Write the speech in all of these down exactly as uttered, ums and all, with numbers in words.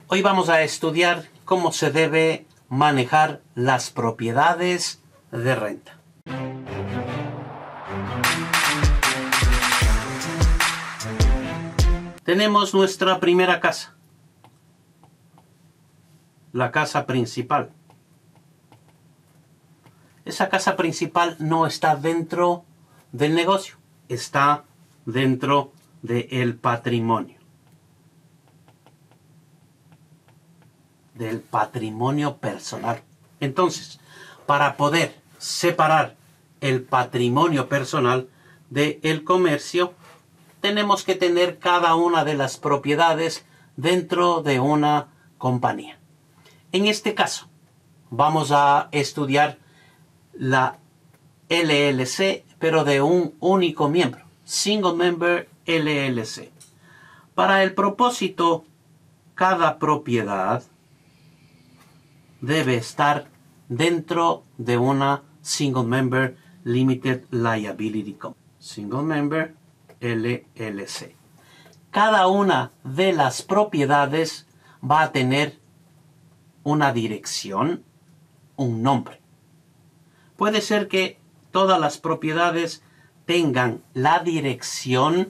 Hoy vamos a estudiar cómo se debe manejar las propiedades de renta. Tenemos nuestra primera casa, la casa principal. Esa casa principal no está dentro del negocio, está dentro del patrimonio. Del patrimonio personal. Entonces, para poder separar el patrimonio personal del comercio, tenemos que tener cada una de las propiedades dentro de una compañía. En este caso, vamos a estudiar la L L C, pero de un único miembro, Single Member L L C. Para el propósito, cada propiedad debe estar dentro de una Single Member Limited Liability Company. Single Member L L C. Cada una de las propiedades va a tener una dirección, un nombre. Puede ser que todas las propiedades tengan la dirección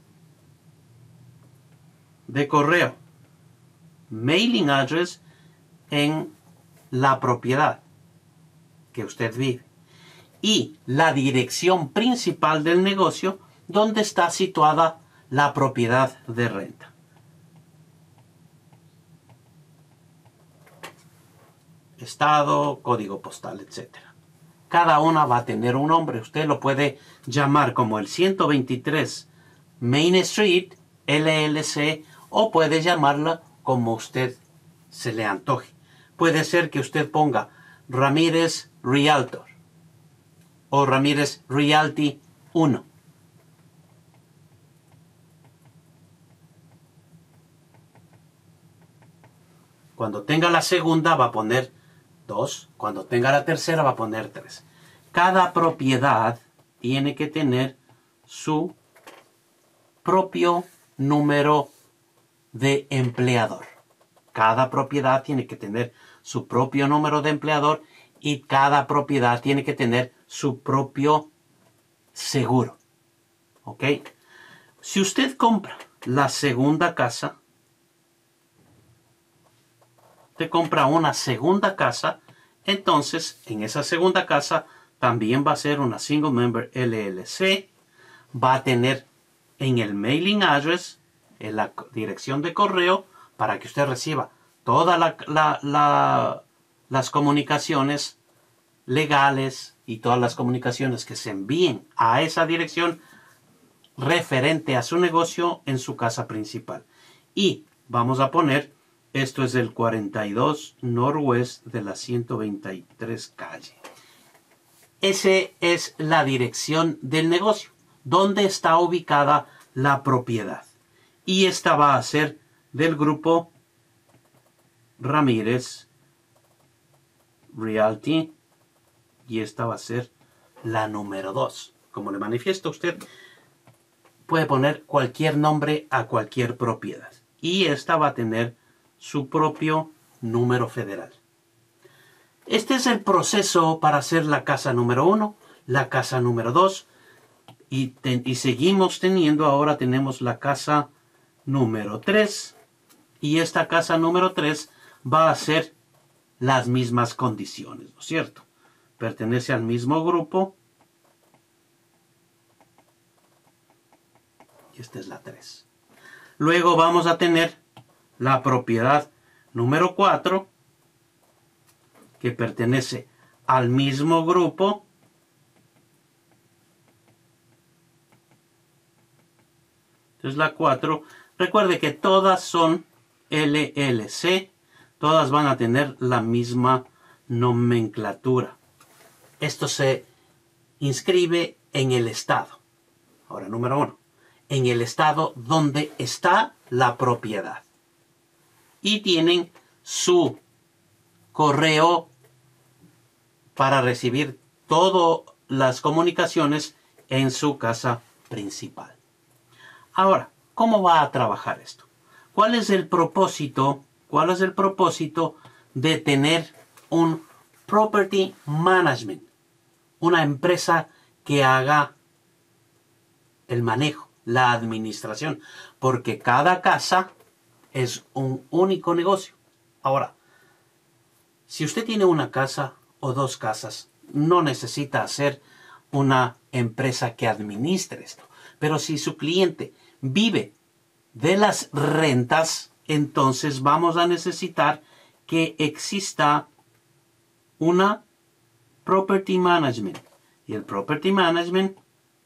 de correo, mailing address, en la propiedad que usted vive y la dirección principal del negocio donde está situada la propiedad de renta. Estado, código postal, etcétera. Cada una va a tener un nombre. Usted lo puede llamar como el ciento veintitrés Main Street L L C o puede llamarla como usted se le antoje. Puede ser que usted ponga Ramírez Realtor o Ramírez Realty uno. Cuando tenga la segunda va a poner dos. Cuando tenga la tercera va a poner tres. Cada propiedad tiene que tener su propio número de empleador. Cada propiedad tiene que tener su propio número de empleador y cada propiedad tiene que tener su propio seguro. ¿Ok? Si usted compra la segunda casa, usted compra una segunda casa, entonces en esa segunda casa también va a ser una Single Member L L C, va a tener en el mailing address, en la dirección de correo, para que usted reciba todas la, la, la, las comunicaciones legales y todas las comunicaciones que se envíen a esa dirección referente a su negocio en su casa principal. Y vamos a poner, esto es el cuarenta y dos Northwest de la ciento veintitrés calle. Esa es la dirección del negocio, donde está ubicada la propiedad. Y esta va a ser del grupo Ramírez Realty y esta va a ser la número dos. Como le manifiesto, usted puede poner cualquier nombre a cualquier propiedad y esta va a tener su propio número federal. Este es el proceso para hacer la casa número uno, la casa número dos y, ten, y seguimos teniendo, ahora tenemos la casa número tres y esta casa número tres va a ser las mismas condiciones, ¿no es cierto? Pertenece al mismo grupo y esta es la tres. Luego vamos a tener la propiedad número cuatro que pertenece al mismo grupo entonces la cuatro. Recuerde que todas son L L C, todas van a tener la misma nomenclatura. Esto se inscribe en el estado. Ahora, número uno, en el estado donde está la propiedad. Y tienen su correo para recibir todas las comunicaciones en su casa principal. Ahora, ¿cómo va a trabajar esto? ¿Cuál es el propósito ¿Cuál es el propósito de tener un property management? Una empresa que haga el manejo, la administración, porque cada casa es un único negocio. Ahora, si usted tiene una casa o dos casas, no necesita hacer una empresa que administre esto. Pero si su cliente vive de las rentas, entonces vamos a necesitar que exista una property management. Y el property management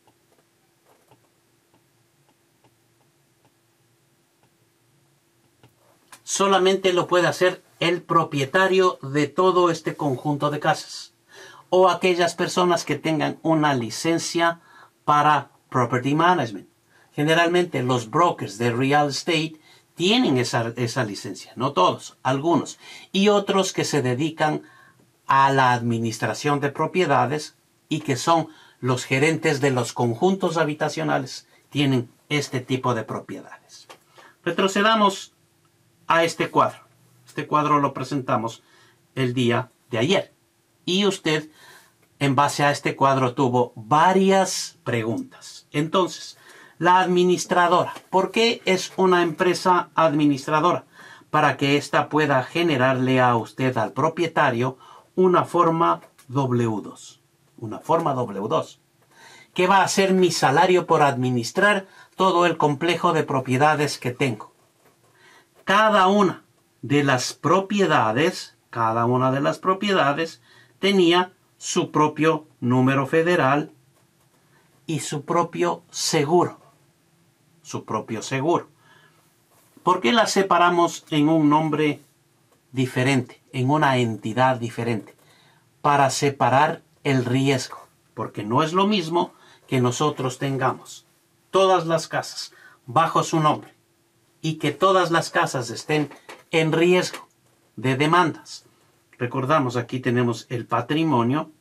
solamente lo puede hacer el propietario de todo este conjunto de casas o aquellas personas que tengan una licencia para property management. Generalmente los brokers de real estate tienen esa, esa licencia, no todos, algunos, y otros que se dedican a la administración de propiedades y que son los gerentes de los conjuntos habitacionales, tienen este tipo de propiedades. Retrocedamos a este cuadro. Este cuadro lo presentamos el día de ayer. Y usted, en base a este cuadro, tuvo varias preguntas. Entonces, la administradora. ¿Por qué es una empresa administradora? Para que ésta pueda generarle a usted, al propietario, una forma doble u dos. Una forma doble u dos. ¿Qué va a ser mi salario por administrar todo el complejo de propiedades que tengo? Cada una de las propiedades, cada una de las propiedades tenía su propio número federal y su propio seguro. Su propio seguro. ¿Por qué las separamos en un nombre diferente, en una entidad diferente? Para separar el riesgo. Porque no es lo mismo que nosotros tengamos todas las casas bajo su nombre y que todas las casas estén en riesgo de demandas. Recordamos, aquí tenemos el patrimonio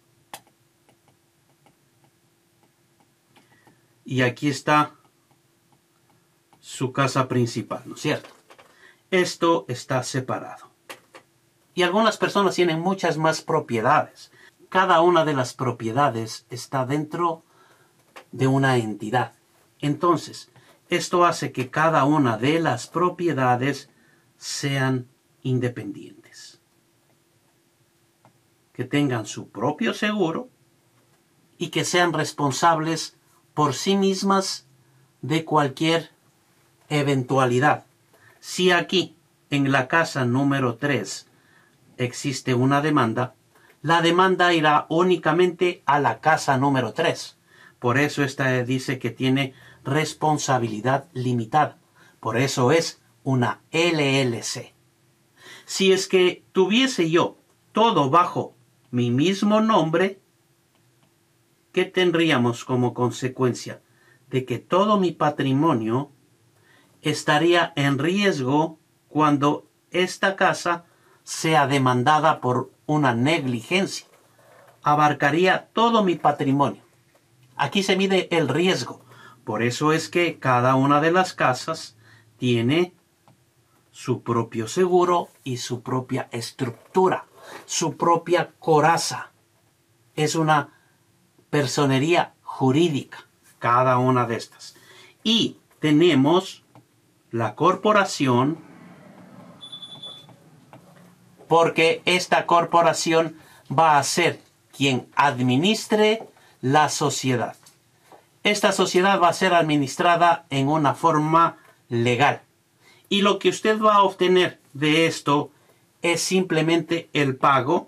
y aquí está su casa principal, ¿no es cierto? Esto está separado. Y algunas personas tienen muchas más propiedades. Cada una de las propiedades está dentro de una entidad. Entonces, esto hace que cada una de las propiedades sean independientes. Que tengan su propio seguro y que sean responsables por sí mismas de cualquier eventualidad. Si aquí, en la casa número tres, existe una demanda, la demanda irá únicamente a la casa número tres. Por eso esta dice que tiene responsabilidad limitada. Por eso es una L L C. Si es que tuviese yo todo bajo mi mismo nombre, ¿qué tendríamos como consecuencia? De que todo mi patrimonio estaría en riesgo cuando esta casa sea demandada por una negligencia. Abarcaría todo mi patrimonio. Aquí se mide el riesgo. Por eso es que cada una de las casas tiene su propio seguro y su propia estructura, su propia coraza. Es una personería jurídica, cada una de estas. Y tenemos la corporación, porque esta corporación va a ser quien administre la sociedad. Esta sociedad va a ser administrada en una forma legal. Y lo que usted va a obtener de esto es simplemente el pago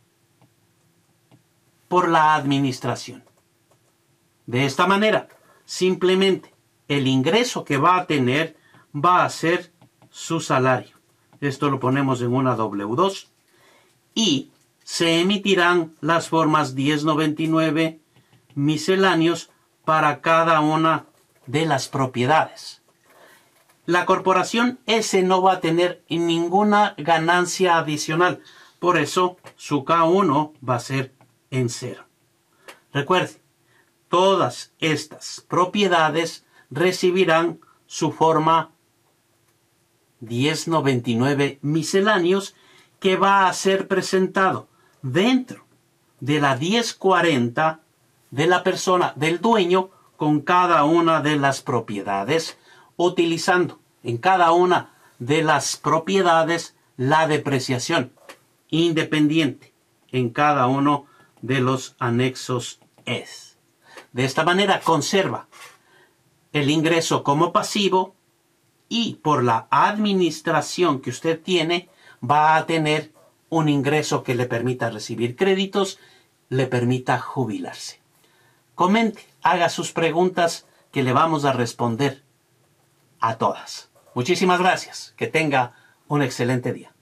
por la administración. De esta manera, simplemente el ingreso que va a tener va a ser su salario. Esto lo ponemos en una doble u dos y se emitirán las formas diez noventa y nueve misceláneos para cada una de las propiedades. La corporación S no va a tener ninguna ganancia adicional. Por eso su K uno va a ser en cero. Recuerde, todas estas propiedades recibirán su forma diez noventa y nueve misceláneos que va a ser presentado dentro de la diez cuarenta de la persona, del dueño, con cada una de las propiedades, utilizando en cada una de las propiedades la depreciación independiente en cada uno de los anexos S. De esta manera conserva el ingreso como pasivo y por la administración que usted tiene va a tener un ingreso que le permita recibir créditos, le permita jubilarse. Comente, haga sus preguntas que le vamos a responder a todas. Muchísimas gracias. Que tenga un excelente día.